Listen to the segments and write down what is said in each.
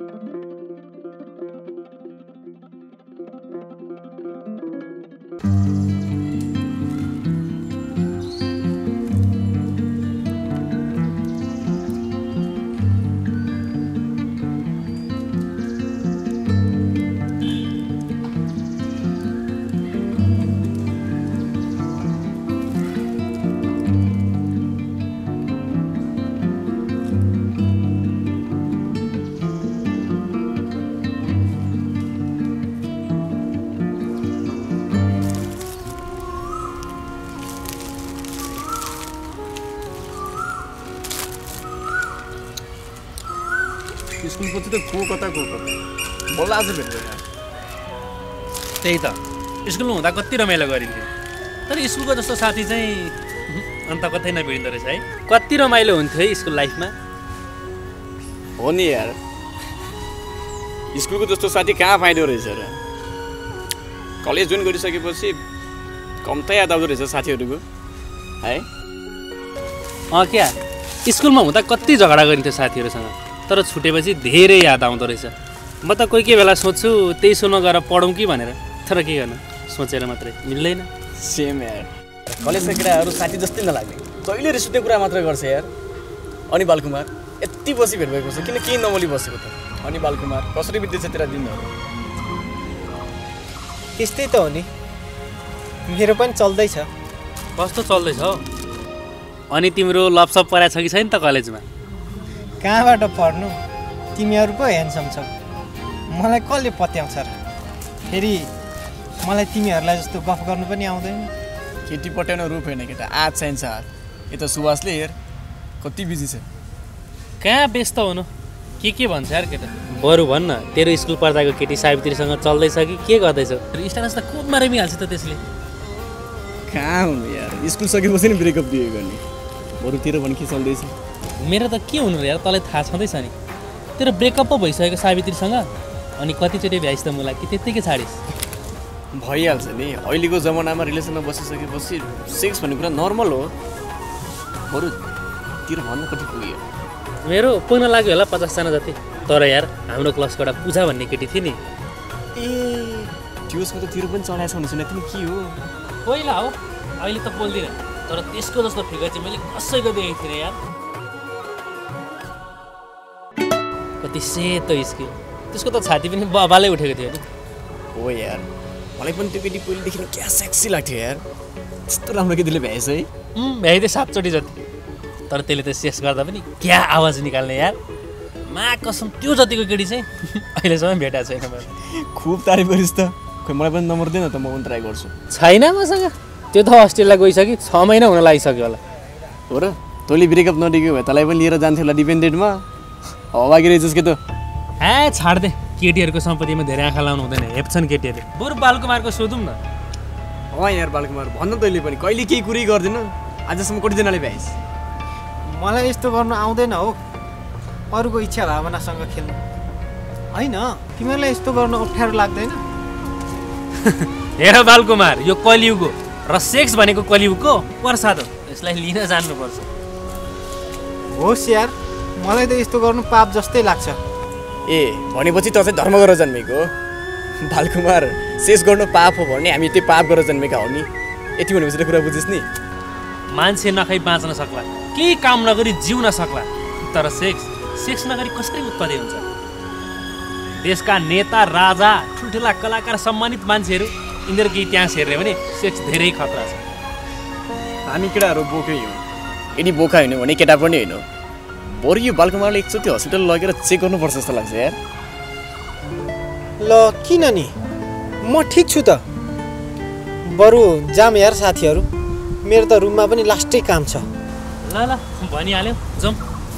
स्कुलको चाहिँ को कता बल्ल आज भेट्दैन त्यही त स्कुलमा हुँदा कति रमाइलो गरिन्थ्यो तर स्कुलको जस्तो साथी चाहिँ अन्त कतै नभेटिँदो रहेछ है कति रमाइलो हुन्थ्यो है स्कुल लाइफमा हो नि यार स्कुलको जस्तो साथी कहाँ पाइँदो रहेछ र कलेज जोइन गरिसकेपछि कम त याद आउँदो रहेछ साथीहरूको है क्या स्कुलमा हुँदा कति झगडा गरिन्थ्यो साथीहरूसँग तर छुटेपछि धेरै याद आउँदो रहेछ म त कोही बेला सोच्छु त्यही स्कुलमा गएर पढौँ कि भनेर तर के गर्नु सोचेर मात्रै मिल्दैन सेम यार कलेजका केटाहरू साथी जस्तै नलाग्ने जहिले रिस उठ्ने कुरा मात्र गर्छ यार अनि बालकुमार यति बसी भेट भएको छ किन केही नमोली बसेको त अनि बालकुमार कसरी बित्दैछ तेरा दिनहरू त्यस्तै त हो नि मेरो पनि चल्दैछ कस्तो चल्दैछ हौ अनि तिम्रो लपसप पराएको छ कि छैन त कलेजमा कहाँबाट पढ्नु तिमीहरू पो ह्यान्डसम छौ मलाई कसले पत्याउँछ र फेरि मलाई तिमीहरूलाई जस्तो गफ गर्नु पनि आउँदैन केटी पट्याउन रूप होइन केटा आज चाहिन्छ हात यता सुवासले हेर कति बिजी छ कहाँ व्यस्त हुनु के भन्छ यार केटा बरु भन्न तेरो स्कुल पढ्दाको केटी सावित्रीसँग चल्दैछ कि के गर्दैछ स्टाटस त खूब मारिहाल्छ त त्यसले कहाँ हुनु यार स्कुल सकेपछि नि ब्रेकअप दियो गर्ने बरु तेरो पनि के चल्दैछ मेरो त के हुनु र यार तँलाई थाहा छँदैछ नि तेरो ब्रेकअप पो भइसकेको सावित्रीसँग अनि कतिचोटि भ्याइस् त मलाई कि त्यत्तिकै छाडिस् भइहाल्छ नि अहिलेको जमानामा रिलेसनमा बसिसकेपछि सेक्स भन्ने कुरा नर्मल हो बरु तेरो भन्न कति पुग्यो मेरो पुग्न लाग्यो होला 50 जना जति तर यार हाम्रो क्लासको एउटा पूजा भन्ने केटी थियो नि ए त्योसको त तेरो पनि चढाएको छ सुनेको थिएँ के हो पहिला हो अहिले त बोल्दिनँ तर त्यसको जस्तो फिगर चाहिँ मैले कसैको देखेको थिइनँ यार कति सेतो स्किन त्यसको त छाती पनि बबालै उठेको थियो नि हो यार मलाई पनि त्यो केटी पहिलेदेखि क्या सेक्सी लाग्थ्यो यार त्यस्तो राम्रो केटीले भ्याएछ है भ्याइदियो 7 चोटि जति तर त्यसले त सेक्स गर्दा पनि क्या आवाज निकाल्ने यार मा कसम त्यो जतिको केटी चाहिँ अहिलेसम्म भेटाएको छैन मैले खुब तारिफ गरिस् त खोइ मलाई पनि नम्बर दिएन त म पनि ट्राई गर्छु छैन मसँग त्यो त अस्ट्रेलिया गइसक्यो 6 महिना हुन लागिसक्यो होला हो र तैँले ब्रेकअप नदिएको भए तँलाई पनि लिएर जान्थ्यो होला डिपेन्डेन्टमा हवागी रहेछस् के त छाड दे केटीहरूको सम्पत्तिमा धेरै आँखा लाउनु हुँदैन हेप्छन् केटीहरूले बरु बालकुमारको सोधौँ न यार बालकुमार भन्न तैँले पनि कहिले केही कुरै गर्दैन आजसम्म कतिजनाले भ्याइस् मलाई यस्तो गर्नु आउँदैन हो अरूको इच्छा भावनासँग खेल्नु होइन तिमीहरूलाई यस्तो गर्नु अप्ठ्यारो लाग्दैन हेर बालकुमार यो कलियुगको र सेक्स भनेको कलियुगको प्रसाद हो यसलाई लिन जान्नुपर्छ होस् यार मलाई त यस्तो गर्नु पाप जस्तै लाग्छ ए भनेपछि त चाहिँ धर्म गरेर जन्मेको हो बालकुमार सेक्स गर्नु पाप हो भने हामी त्यो पाप गरेर जन्मेका हो नि यति भनेपछि त कुरा बुझिस् नि मान्छे नखाइ बाँच्न सक्ला केही काम नगरी जिउन सक्ला तर सेक्स नगरी कसरी उत्पत्ति हुन्छ देशका नेता राजा ठुल्ठुला कलाकार सम्मानित मान्छेहरू यिनीहरूको इतिहास हेर्ने भने सेक्स धेरै खतरा छ हामी केटाहरू बोकै हो यदि बोका होइन भने केटा पनि होइन बरु यो बालकुमारले एकचोटि हस्पिटल लगेर चेक गर्नुपर्छ जस्तो लाग्छ यार ल किन नि म ठिक छु त बरु जाम यार साथीहरू मेरो त रुममा पनि लास्टै काम छ ल भनिहाल्यो जाउँ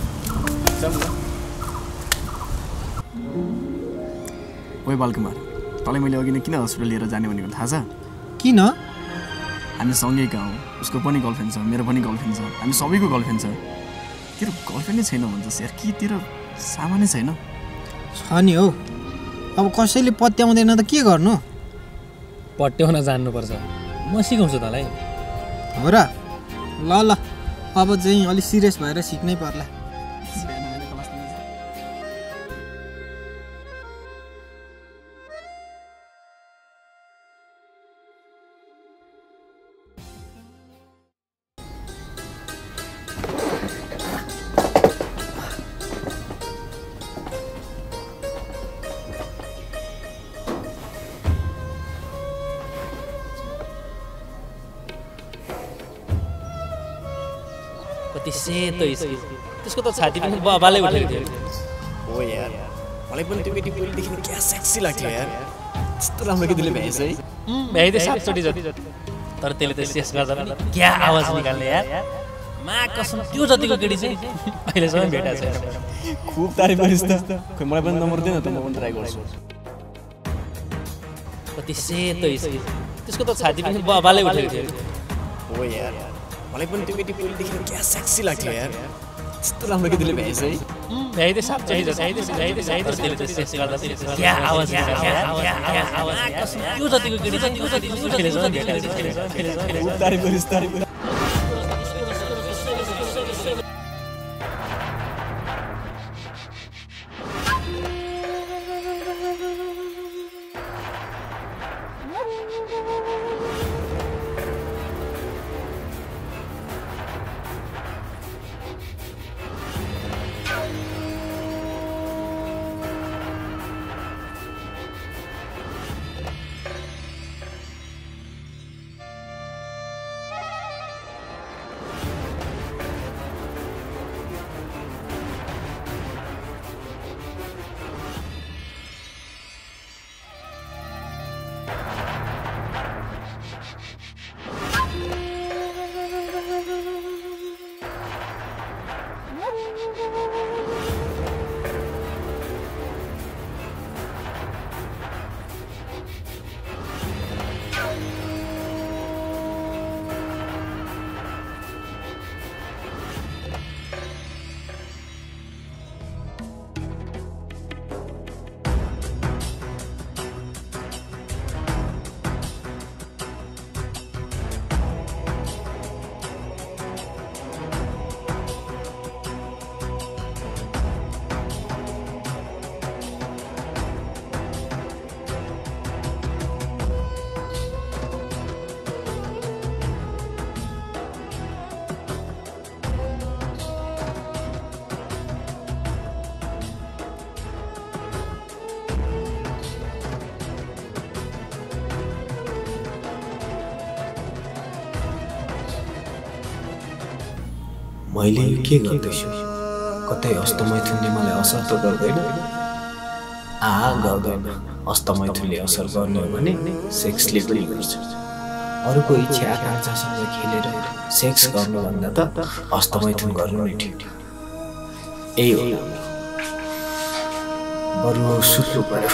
ओइ बालकुमार तँलाई मैले अघि नै किन हस्पिटल लिएर जाने भनेको थाहा छ किन हामी सँगैका हौँ उसको पनि गर्लफ्रेन्ड छ मेरो पनि गर्लफ्रेन्ड छ हामी सबैको गर्लफ्रेन्ड छ तेरो गर्लफ्रेन्ड नै छैन भन्छस् यार कि तेरो सामानै छैन छ नि हौ अब कसैले पत्याउँदैन त के गर्नु पट्याउन जान्नुपर्छ म सिकाउँछु तँलाई हो र ल अब चाहिँ अलिक सिरियस भएर सिक्नै पर्ला कति सेतो स्किन त्यसको त छाती पनि बबालै उठेको थियो हो यार मलाई पनि त्यो केटी पहिलेदेखि क्या सेक्सी लाग्थ्यो यार यस्तो राम्रो केटीले भ्याएछ है भ्याइदियो 7 चोटि जति तर त्यसले त सेक्स गर्दा पनि क्या आवाज निकाल्ने यार मा कसम त्यो जतिको केटी चाहिँ अहिलेसम्म भेटाएको छैन खुब तारिफ गरिस् त खै मलाई पनि नम्बर दिनु त म पनि ट्राई गर्छु कति सेतो स्किन त्यसको त छाती पनि बबालै उठेको थियो हो यार मलाई पनि त्यो केटी पहिलेदेखि क्या सेक्सी लाग्थ्यो यार यस्तो राम्रो केटीले भ्याएछ है भ्याइदियो 7 चोटि जति त्यसले त सेक्स गर्दा पनि क्या आवाज कसम त्यो जतिको केटी चाहिँ अहिलेसम्म भेटाएको छैन खुब तारिफ गरिस् तारिफ मैले यो के गर्दैछु कतै हस्तमैथुनले मलाई असर त गर्दैन गर्दैन हस्तमैथुनले असर गर्ने हो भने सेक्सले पनि गर्छ अरूको इच्छा आकांक्षासँग खेलेर सेक्स गर्नुभन्दा त हस्तमैथुन गर्नु नै ठिक यही हो बरु सुत्नु पर्यो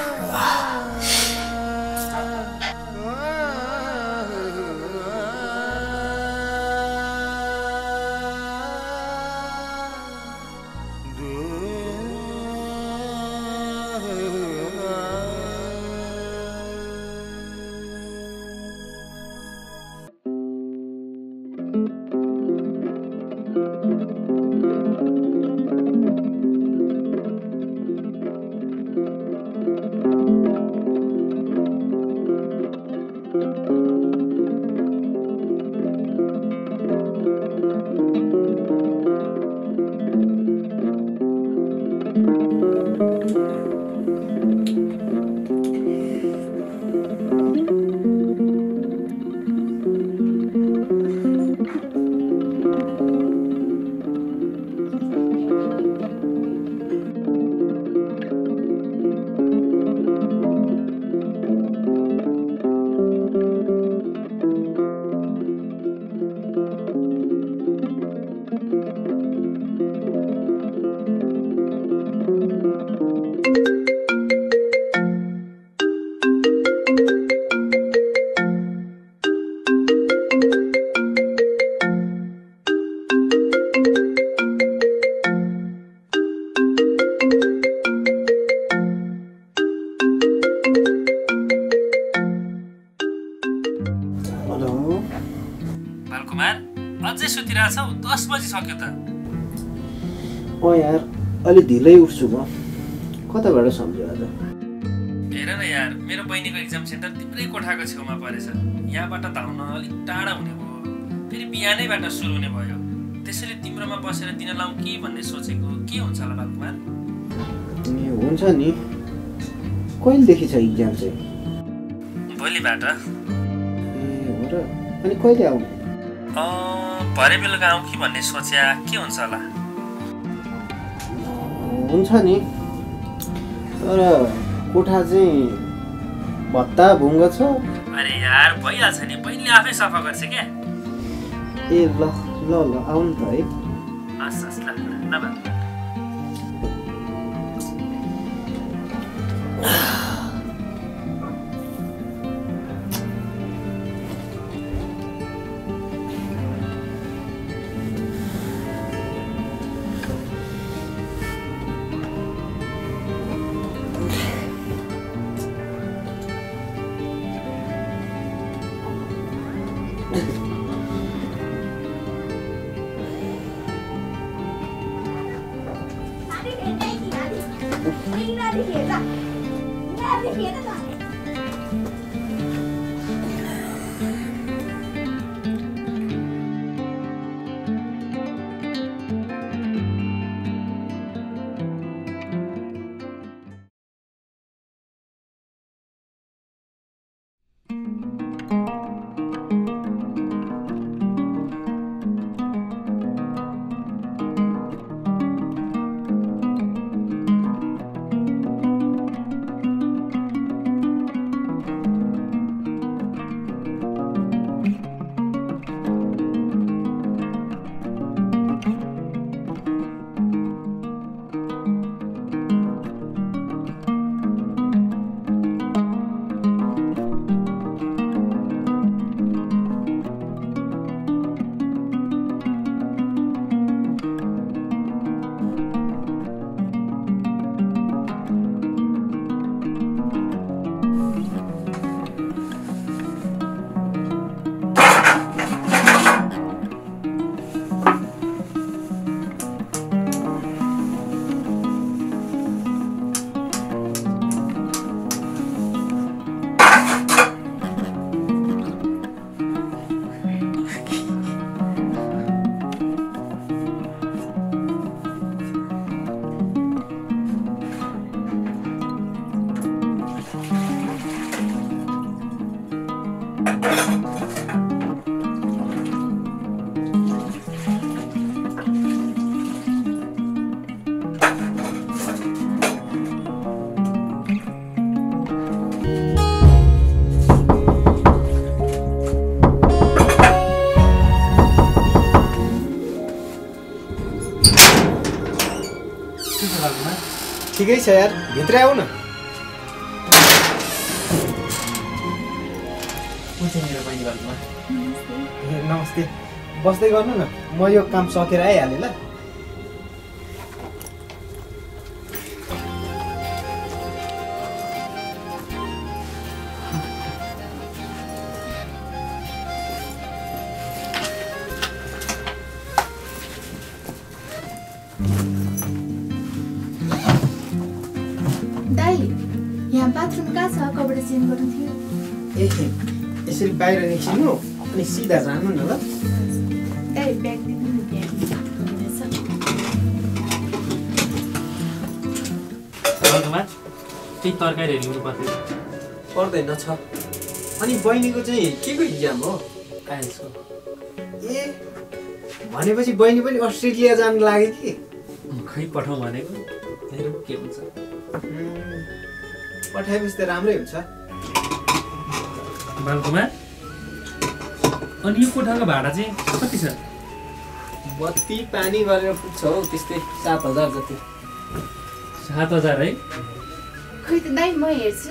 अझै सुतिरहेछौ 10 बजी सक्यो त यार अलि ढिलै उठ्छु म कताबाट सम्झ्यो आज हेर न यार मेरो बहिनीको एक्जाम सेन्टर तिम्रै कोठाको छेउमा परेछ यहाँबाट धाउन अलिक टाढा हुने भयो फेरि बिहानैबाट सुरु हुने भयो त्यसैले तिम्रोमा बसेर दिन लाउँ कि भन्ने सोचेको के हुन्छ होला बालकुमार हुन्छ नि कहिलेदेखि छ एक्जाम चाहिँ भोलिबाट हो र अनि कहिले आउने भरे बेलुका आउँ कि भन्ने सोच्या के हुन्छ होला? हुन्छ नि, तर कोठा चाहिँ भत्ता भुङ्ग छ। अरे यार भइहाल्छ नि, बहिनीले आफै सफा गर्छ क्या। ए ल ल ल आउनु त है। हस् हस् ल नभए ठिकै छ यार, भित्र आऊ न। नमस्ते, बस्दै गर्नु न, म यो काम सकेर आइहालेँ ल। यहाँ बाथरुम कहाँ छ? कपडा चेन्ज गर्नु थियो। ए यसरी बाहिर निस्किनु अनि सिधा जानु न ल। ए ब्याग दिनु नि त्यहाँ। त्यही तरकारीहरू ल्याउनु पर्दैन। पर्दैन छ। अनि बहिनीको चाहिँ के को इक्जाम हो? आइएल्सको। ए भनेपछि बहिनी पनि अस्ट्रेलिया जानु लाग्यो कि? खै पठाउँ भनेको, हेरौँ के हुन्छ। पठाएपछि त राम्रै हुन्छ। बालकुमार, अनि यो कोठाको भाडा चाहिँ कति छ? बत्ती पानी गरेर पुग्छ हौ, त्यस्तै 7,000 जति। 7,000 है? खै त दाइ, म हेर्छु।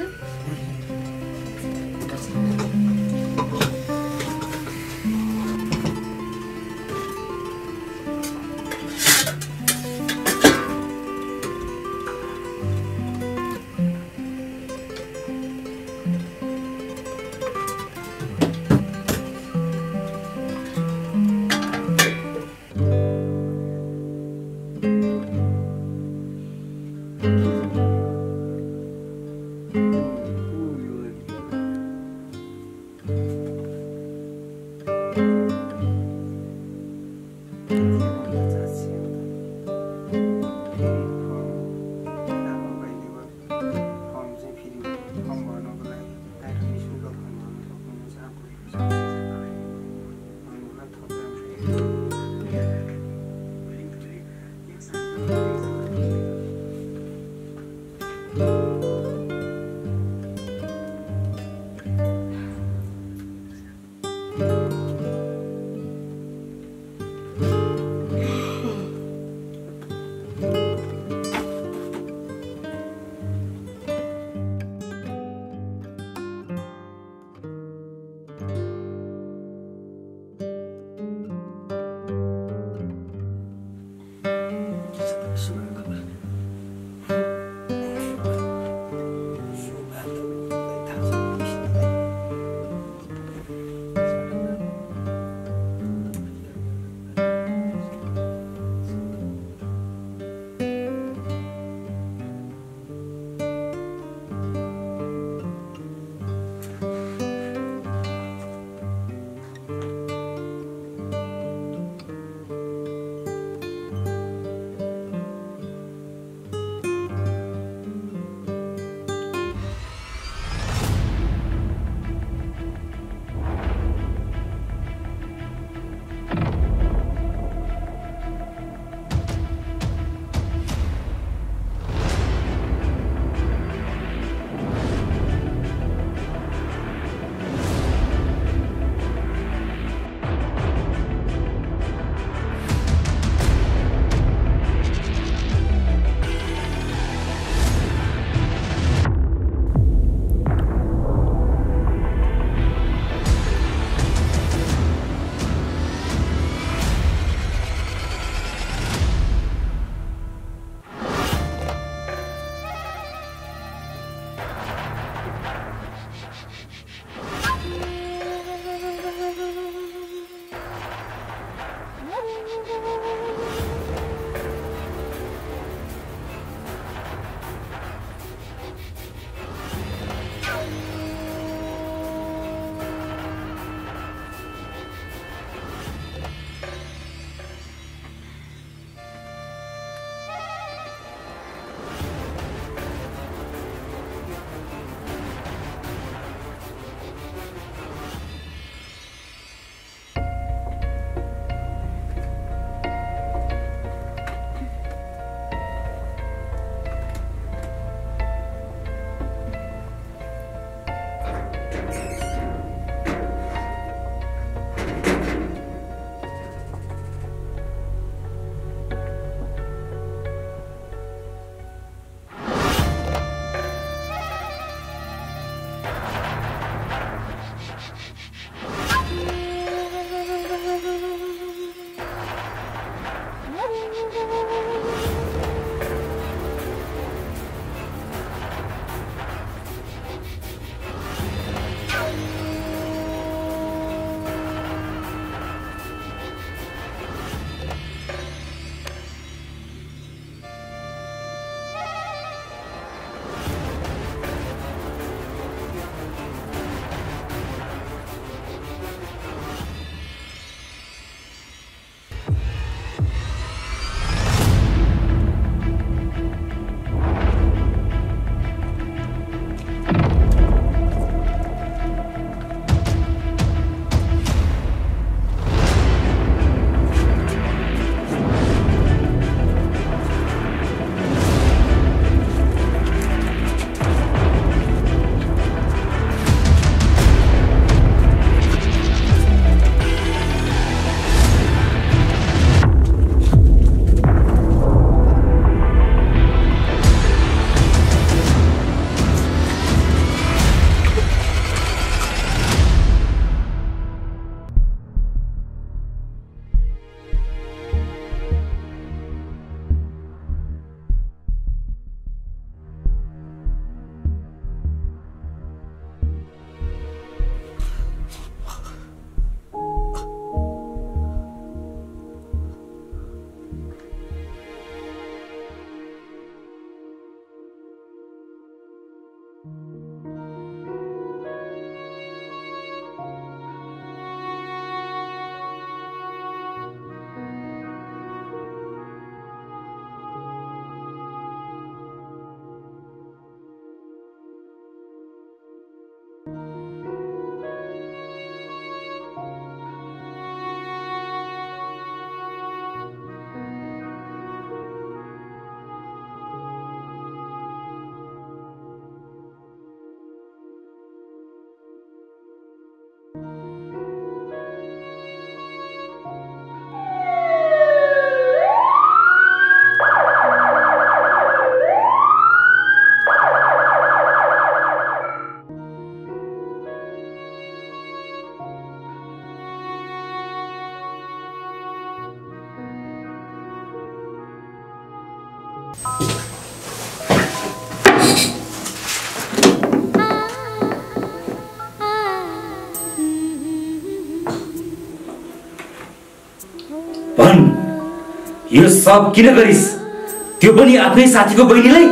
भन, यो सब किन गरिस्? त्यो पनि आफ्नै साथीको बहिनीलाई?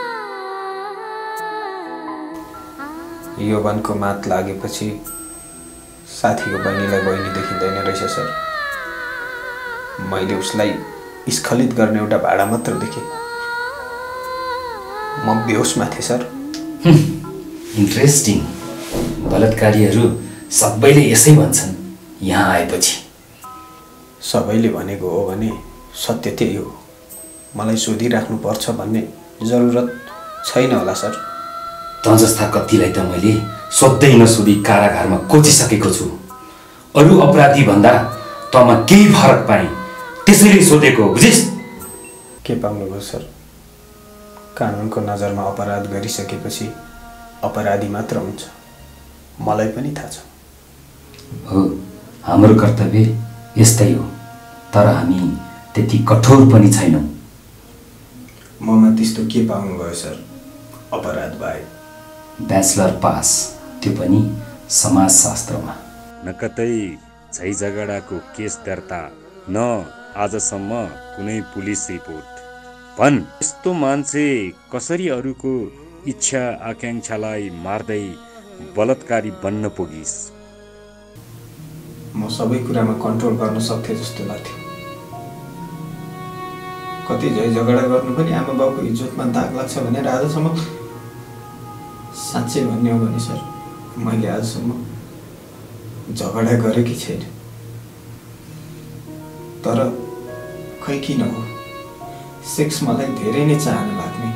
यौवनको मात लागेपछि साथीको बहिनीलाई बहिनी देखिँदैन रहेछ सर। मैले उसलाई स्खलित गर्ने एउटा भाडा मात्र देखेँ। म बेहोसमा थिएँ सर। इन्ट्रेस्टिङ। बलात्कारीहरू सबैले यसै भन्छन् यहाँ आएपछि। सबैले भनेको हो भने सत्य त्यही हो। मलाई सोधिराख्नु पर्छ भन्ने जरुरत छैन होला सर। त जस्ता कतिलाई त मैले सोध्दै नसोधी कारागारमा कोचिसकेको छु। अरू अपराधी भन्दा तँमा केही फरक पाएँ, त्यसैले सोधेको, बुझिस्? के पाउनुभयो सर? कानुनको नजरमा अपराध गरिसकेपछि अपराधी मात्र हुन्छ, मलाई पनि थाहा छ। हो, हाम्रो कर्तव्य यस्तै हो, तर हामी त्यति कठोर पनि छैनौँ। ममा त्यस्तो के पाउनुभयो सर अपराध बाहेक? ब्याचलर पास, त्यो पनि समाजशास्त्रमा। न कतै झै झगडाको केस दर्ता, न आजसम्म कुनै पुलिस रिपोर्ट। भन, यस्तो मान्छे कसरी अरूको इच्छा आकांक्षालाई मार्दै बलात्कारी बन्न पुगिस्? म सबै कुरामा कन्ट्रोल गर्न सक्थे जस्तो लाग्थ्यो। कति झै झगडा गर्नु पनि आमा बाउको इज्जतमा दाग लाग्छ भनेर आजसम्म, साँच्चै भन्ने हो भने सर, मैले आजसम्म झगडा गरेकै छैन। तर खै किन हो, सेक्स मलाई धेरै नै चाहना लाग्ने,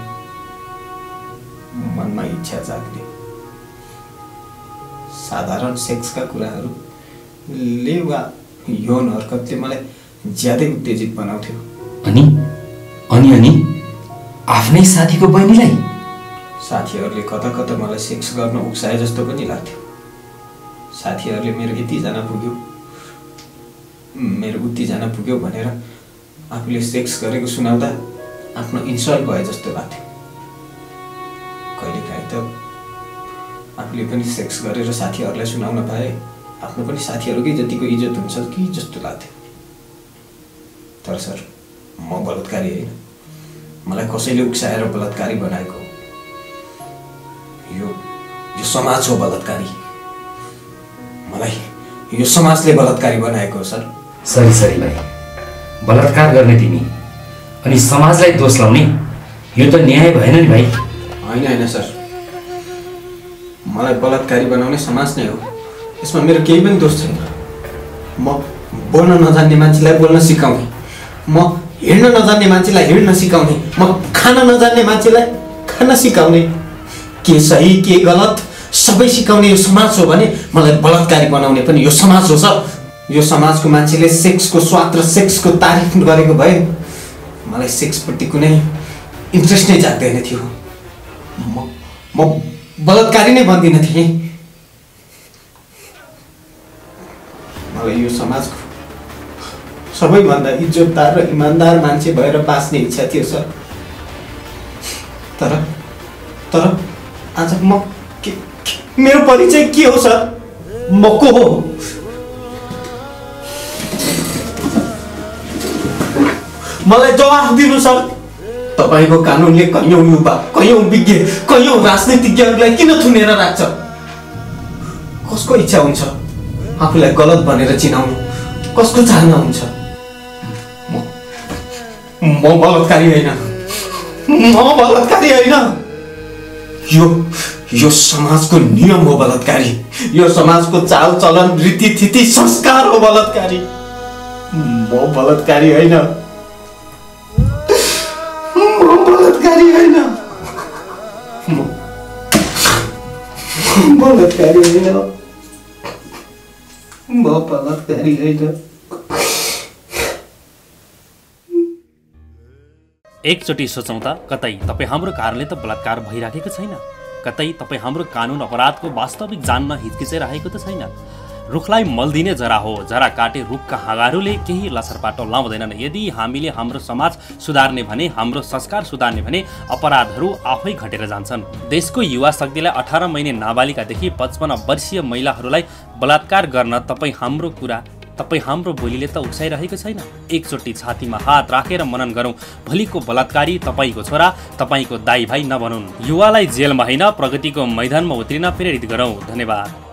मनमा इच्छा जाग्ने। साधारण सेक्सका कुराहरूले वा यौन हरकतले मलाई ज्यादै उत्तेजित बनाउँथ्यो। अनि अनि अनि आफ्नै साथीको बहिनीलाई? साथीहरूले कता कता मलाई सेक्स गर्न उक्साए जस्तो पनि लाग्थ्यो। साथीहरूले मेरो यतिजना पुग्यो, मेरो उतिजना पुग्यो भनेर आफूले सेक्स गरेको सुनाउँदा आफ्नो इन्सल्ट भए जस्तो लाग्थ्यो। कहिलेकाहीँ त आफूले पनि सेक्स गरेर साथीहरूलाई सुनाउन पाए आफ्नो पनि साथीहरूकै जतिको इज्जत हुन्छ कि जस्तो लाग्थ्यो। तर सर, म बलात्कारी होइन, मलाई कसैले उक्साएर बलात्कारी बनाएको हो। यो समाज हो बलात्कारी, मलाई यो समाजले बलात्कारी बनाएको हो सर। सरी भाइ, बलात्कार गर्ने तिमी अनि समाजलाई दोष लाउने, यो त न्याय भएन नि भाइ। होइन सर, मलाई बलात्कारी बनाउने समाज नै हो, यसमा मेरो केही पनि दोष छैन। म बोल्न नजान्ने मान्छेलाई बोल्न सिकाउने, म हिँड्न नजान्ने मान्छेलाई हिँड्न सिकाउने, म खान नजान्ने मान्छेलाई खान सिकाउने, के सही के गलत सबै सिकाउने यो समाज हो भने मलाई बलात्कारी बनाउने पनि यो समाज हो सर। यो समाजको मान्छेले सेक्सको स्वाद र सेक्सको तारिफ गरेको भए मलाई सेक्सप्रति कुनै इन्ट्रेस्ट नै जाग्दैन थियो। म बलात्कारी नै बन्दिन थिएँ। मलाई यो समाजको सबैभन्दा इज्जतदार र इमान्दार मान्छे भएर बाँच्ने इच्छा थियो सर। तर आज म मेरो परिचय के हो सर? म को हो? मलाई जवाफ दिनु सर। तपाईँको कानुनले कैयौँ युवा, कैयौँ विज्ञ, कैयौँ राजनीतिज्ञहरूलाई किन थुनेर राख्छ? कसको इच्छा हुन्छ आफूलाई गलत भनेर चिनाउनु? कसको चाहना हुन्छ? म बलात्कारी होइन, म बलात्कारी होइन। यो समाजको नियम हो बलात्कारी। यो समाजको चाल चलन, रीतिथिति, संस्कार हो बलात्कारी। म बलात्कारी होइन, म बलात्कारी होइन, म बलात्कारी होइन, म बलात्कारी होइन। एकचोटि सोचौँ त, कतै तपाईँ हाम्रो कारणले त बलात्कार भइराखेको छैन, कतै तपाईँ हाम्रो कानुन अपराधको वास्तविक जान्न हिचकिचाइरहेको त छैन। रुखलाई मल दिने जरा हो, जरा काटे रुखका हाँगाहरूले केही लछरपाटो लाउँदैनन्। यदि हामीले हाम्रो समाज सुधार्ने भने, हाम्रो संस्कार सुधार्ने भने अपराधहरू आफै घटेर जान्छन्। देशको युवा शक्तिलाई 18 महिने नाबालिकादेखि 55 वर्षीय महिलाहरूलाई बलात्कार गर्न तपाईँ हाम्रो बोलीले त उक्साइरहेको छैन। एकचोटि छातीमा हात राखेर मनन गरौँ, भोलिको बलात्कारी तपाईँको छोरा, तपाईँको दाइ भाइ नबनुन्। युवालाई जेलमा होइन प्रगतिको मैदानमा उत्रिन प्रेरित गरौँ। धन्यवाद।